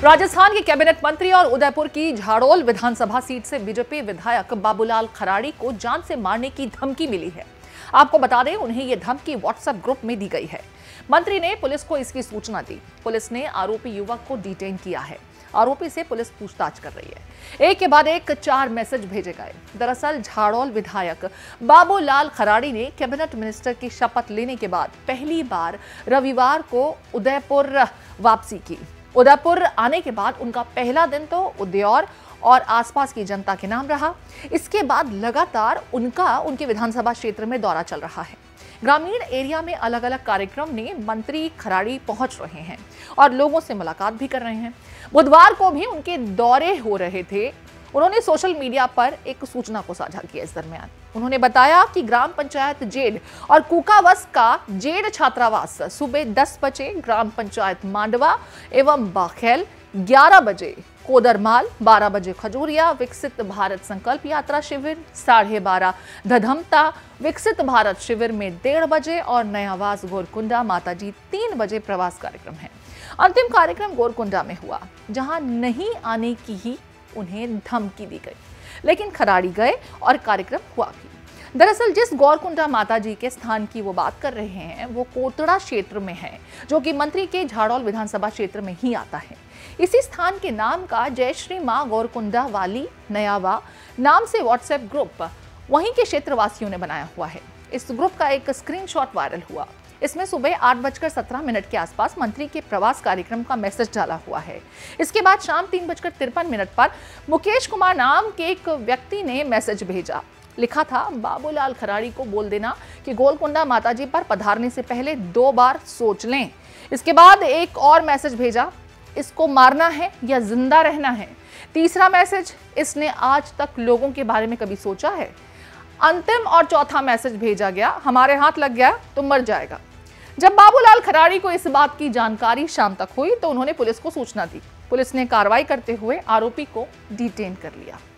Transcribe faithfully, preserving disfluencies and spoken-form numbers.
राजस्थान के कैबिनेट मंत्री और उदयपुर की झाड़ोल विधानसभा सीट से बीजेपी विधायक बाबूलाल खराड़ी को जान से मारने की धमकी मिली है। आपको बता दें, उन्हें यह धमकी व्हाट्सएप ग्रुप में दी गई है। मंत्री ने पुलिस को इसकी सूचना दी। पुलिस ने आरोपी युवक को डिटेन किया है। आरोपी से पुलिस पूछताछ कर रही है। एक के बाद एक चार मैसेज भेजे गए। दरअसल झाड़ोल विधायक बाबूलाल खराड़ी ने कैबिनेट मिनिस्टर की शपथ लेने के बाद पहली बार रविवार को उदयपुर वापसी की। उदयपुर आने के बाद उनका पहला दिन तो उदयौर और आसपास की जनता के नाम रहा। इसके बाद लगातार उनका उनके विधानसभा क्षेत्र में दौरा चल रहा है। ग्रामीण एरिया में अलग अलग कार्यक्रम में मंत्री खराड़ी पहुंच रहे हैं और लोगों से मुलाकात भी कर रहे हैं। बुधवार को भी उनके दौरे हो रहे थे। उन्होंने सोशल मीडिया पर एक सूचना को साझा किया। इस दरमियान उन्होंने बताया कि ग्राम पंचायत जेड और कुकावस का जेड छात्रावास सुबह दस बजे, ग्राम पंचायत मांडवा एवं बाखेल ग्यारह बजे, कोदरमाल बारह बजे खजूरिया विकसित भारत संकल्प यात्रा शिविर साढ़े बारह, धधमता विकसित भारत शिविर में डेढ़ बजे और नयावास गोरकुंडा माताजी तीन बजे प्रवास कार्यक्रम है। अंतिम कार्यक्रम गोरकुंडा में हुआ, जहां नहीं आने की ही उन्हें धमकी दी गई, लेकिन खराड़ी गए और कार्यक्रम हुआ भी। दरअसल जिस गौरकुंडा माताजी के स्थान की वो बात कर रहे हैं, वो कोतड़ा क्षेत्र में है, जो कि मंत्री के झाड़ोल विधानसभा क्षेत्र में ही आता है। इसी स्थान के नाम का जय श्री मां गौरकुंडा वाली नयावा नाम से व्हाट्सएप ग्रुप वहीं के क्षेत्रवासियों ने बनाया हुआ है। इस ग्रुप का एक स्क्रीनशॉट वायरल हुआ। इसमें सुबह आठ बजकर सत्रह मिनट के आसपास मंत्री के प्रवास कार्यक्रम का मैसेज डाला हुआ है। इसके बाद शाम तीन बजकर तिरपन मिनट पर मुकेश कुमार नाम के एक व्यक्ति ने मैसेज भेजा। लिखा था, बाबूलाल खराड़ी को बोल देना कि गोलकुंडा माताजी पर पधारने से पहले दो बार सोच लें। इसके बाद एक और मैसेज भेजा, इसको मारना है या जिंदा रहना है। तीसरा मैसेज, इसने आज तक लोगों के बारे में कभी सोचा है। अंतिम और चौथा मैसेज भेजा गया, हमारे हाथ लग गया तो मर जाएगा। जब बाबूलाल खराड़ी को इस बात की जानकारी शाम तक हुई तो उन्होंने पुलिस को सूचना दी। पुलिस ने कार्रवाई करते हुए आरोपी को डिटेन कर लिया।